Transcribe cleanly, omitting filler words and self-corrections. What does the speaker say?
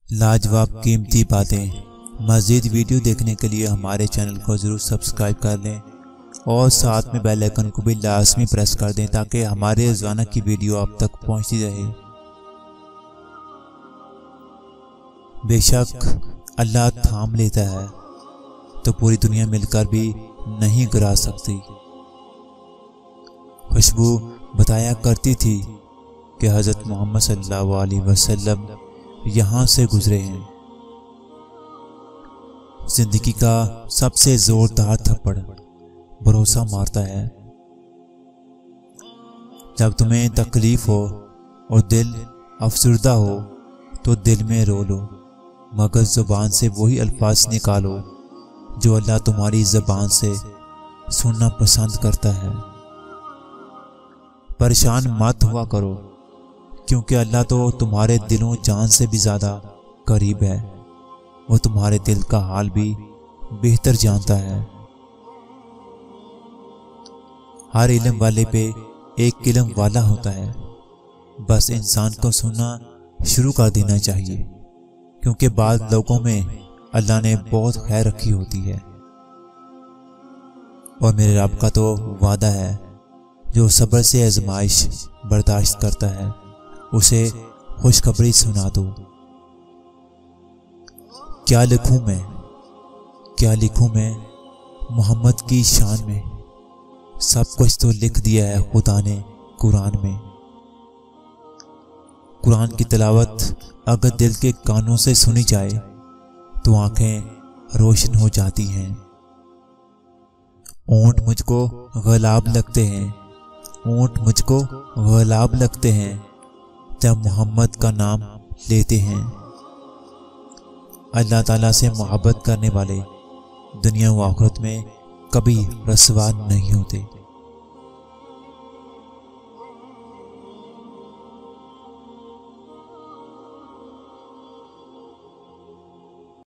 لاجواب قیمتی باتیں۔ مزید ویڈیو دیکھنے کے لیے ہمارے چینل کو ضرور سبسکرائب کر لیں اور ساتھ میں بیل آئیکن کو بھی لازمی پریس کر دیں تاکہ ہمارے روزانہ کی ویڈیو آپ تک پہنچتی رہے۔ بے شک اللہ تھام لیتا ہے تو پوری دنیا مل کر بھی نہیں گرا سکتی۔ خوشبو بتایا کرتی تھی کہ حضرت محمد صلی اللہ علیہ وسلم یہاں سے گزرے ہیں۔ زندگی کا سب سے زوردار تھپڑ بھروسہ مارتا ہے۔ جب تمہیں تکلیف ہو اور دل افسردہ ہو تو دل میں رو لو، مگر زبان سے وہی الفاظ نکالو جو اللہ تمہاری زبان سے سننا پسند کرتا ہے۔ پریشان مت ہوا کرو کیونکہ اللہ تو تمہارے دلوں جان سے بھی زیادہ قریب ہے، وہ تمہارے دل کا حال بھی بہتر جانتا ہے۔ ہر علم والے پہ ایک علم والا ہوتا ہے، بس انسان کو سننا شروع کر دینا چاہیے، کیونکہ بعض لوگوں میں اللہ نے بہت خیر رکھی ہوتی ہے۔ اور میرے رب کا تو وعدہ ہے جو صبر سے آزمائش برداشت کرتا ہے اسے خوشخبری سنا دو۔ کیا لکھوں میں محمد کی شان میں، سب کچھ تو لکھ دیا ہے خدا نے قرآن میں۔ قرآن کی تلاوت اگر دل کے کانوں سے سنی جائے تو آنکھیں روشن ہو جاتی ہیں۔ اونٹ مجھ کو غلاب لگتے ہیں جب محمد کا نام لیتے ہیں۔ اللہ تعالیٰ سے محبت کرنے والے دنیا و آخرت میں کبھی رسوا نہیں ہوتے۔